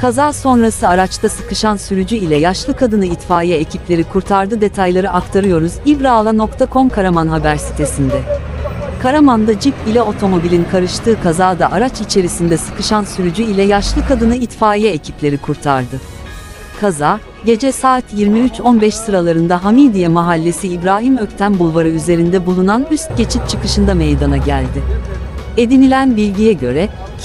Kaza sonrası araçta sıkışan sürücü ile yaşlı kadını itfaiye ekipleri kurtardı. Detayları aktarıyoruz. ibraala.com Karaman haber sitesinde. Karaman'da cip ile otomobilin karıştığı kazada araç içerisinde sıkışan sürücü ile yaşlı kadını itfaiye ekipleri kurtardı. Kaza, gece saat 23:15 sıralarında Hamidiye Mahallesi İbrahim Öktem Bulvarı üzerinde bulunan üst geçit çıkışında meydana geldi. Edinilen bilgiye göre,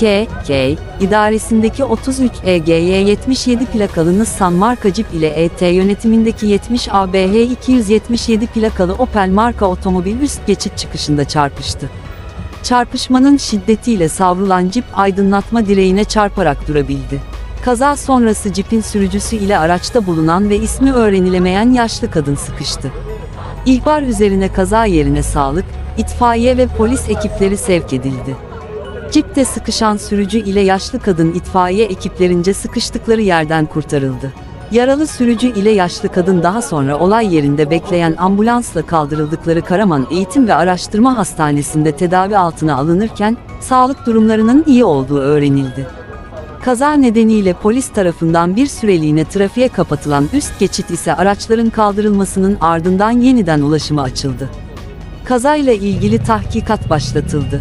KK idaresindeki 33 EGY 77 plakalı Nissan marka Jeep ile ET yönetimindeki 70 ABH 277 plakalı Opel marka otomobil üst geçit çıkışında çarpıştı. Çarpışmanın şiddetiyle savrulan Jeep aydınlatma direğine çarparak durabildi. Kaza sonrası Jeep'in sürücüsü ile araçta bulunan ve ismi öğrenilemeyen yaşlı kadın sıkıştı. İhbar üzerine kaza yerine sağlık, itfaiye ve polis ekipleri sevk edildi. Jeep'te sıkışan sürücü ile yaşlı kadın itfaiye ekiplerince sıkıştıkları yerden kurtarıldı. Yaralı sürücü ile yaşlı kadın daha sonra olay yerinde bekleyen ambulansla kaldırıldıkları Karaman Eğitim ve Araştırma Hastanesi'nde tedavi altına alınırken, sağlık durumlarının iyi olduğu öğrenildi. Kaza nedeniyle polis tarafından bir süreliğine trafiğe kapatılan üst geçit ise araçların kaldırılmasının ardından yeniden ulaşıma açıldı. Kazayla ilgili tahkikat başlatıldı.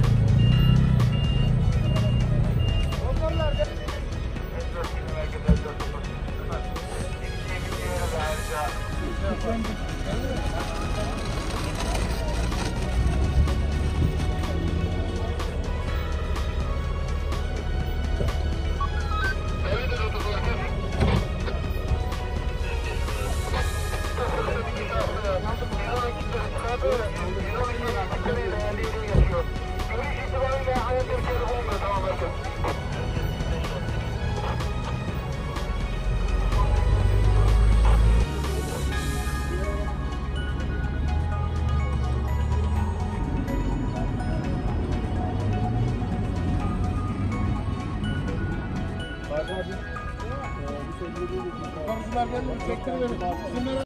Komşular benim çektirmedim.